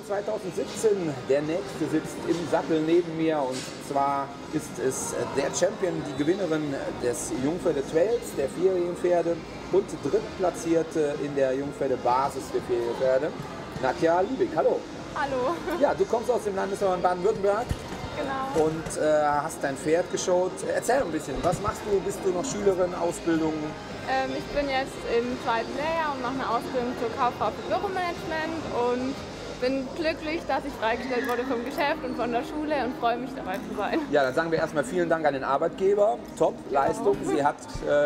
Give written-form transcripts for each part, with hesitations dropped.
2017. Der nächste sitzt im Sattel neben mir und zwar ist es der Champion, die Gewinnerin des Jungpferde Trails, der vierjährigen Pferde und drittplatzierte in der Jungpferde Basis der vierjährigen Pferde, Nadja Liebig. Hallo. Hallo. Ja, du kommst aus dem Landesverband Baden-Württemberg. Genau. Und hast dein Pferd geschaut. Erzähl ein bisschen, was machst du? Bist du noch Schülerin, Ausbildung? Ich bin jetzt im zweiten Lehrjahr und mache eine Ausbildung zur Kauffrau für Büromanagement und bin glücklich, dass ich freigestellt wurde vom Geschäft und von der Schule und freue mich dabei zu sein. Ja, dann sagen wir erstmal vielen Dank an den Arbeitgeber. Top, Leistung. Sie hat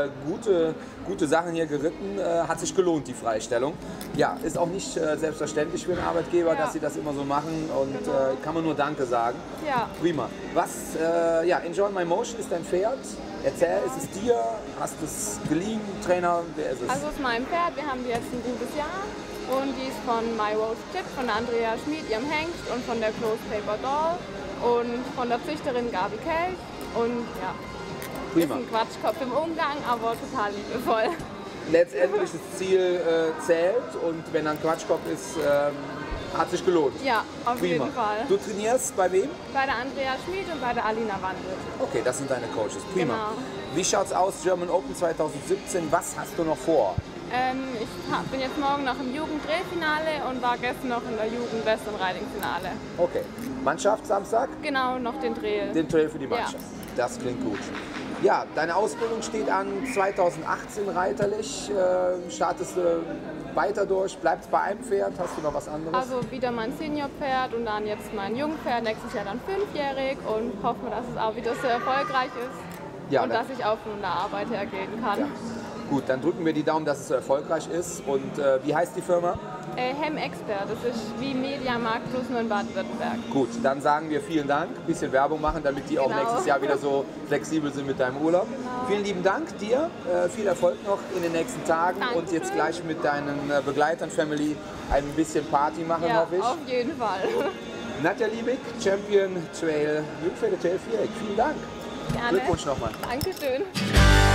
gute Sachen hier geritten. Hat sich gelohnt, die Freistellung. Ja, ist auch nicht selbstverständlich für einen Arbeitgeber, dass sie das immer so machen und kann man nur Danke sagen. Ja. Prima. Was, Enjoy My Motion ist dein Pferd. Erzähl, ist es dir? Hast du es geliehen? Trainer, wer ist es? Also es ist mein Pferd, wir haben die jetzt ein gutes Jahr und die ist von My Rose Tip, von der Andrea Schmid, ihrem Hengst und von der Close Paper Doll und von der Züchterin Gabi Kelch und ja, Prima. Ist ein Quatschkopf im Umgang, aber total liebevoll. Letztendlich das Ziel zählt und wenn ein Quatschkopf ist, hat sich gelohnt. Ja, auf Prima. jeden Fall. Du trainierst bei wem? Bei der Andrea Schmid und bei der Alina Wandel. Okay, das sind deine Coaches. Prima. Genau. Wie schaut's aus, German Open 2017? Was hast du noch vor? Ich bin jetzt morgen noch im Jugenddrehfinale und war gestern noch in der Jugend-West- und Riding-Finale. Okay. Mannschaft Samstag? Genau, noch den Trail. Den Trail für die Mannschaft. Ja. Das klingt gut. Ja, deine Ausbildung steht an 2018 reiterlich. Startest du weiter durch? Bleibst bei einem Pferd? Hast du noch was anderes? Also wieder mein Seniorpferd und dann jetzt mein Jungpferd, nächstes Jahr dann 5-jährig und hoffen wir, dass es auch wieder sehr erfolgreich ist Ja, und dass ich auch von der Arbeit her gehen kann. Ja. Gut, dann drücken wir die Daumen, dass es so erfolgreich ist. Und wie heißt die Firma? Hem Expert, das ist wie Mediamarkt plus nur in Baden-Württemberg. Gut, dann sagen wir vielen Dank, ein bisschen Werbung machen, damit die auch Genau. nächstes Jahr wieder so flexibel sind mit deinem Urlaub. Genau. Vielen lieben Dank dir, viel Erfolg noch in den nächsten Tagen Dankeschön. und jetzt gleich mit deinen Begleitern, Family, ein bisschen Party machen, Ja, hoffe ich. auf jeden Fall. Nadja Liebig, Champion Trail, Jungpferde Trail 4. Vielen Dank. Gerne. Glückwunsch nochmal. Dankeschön.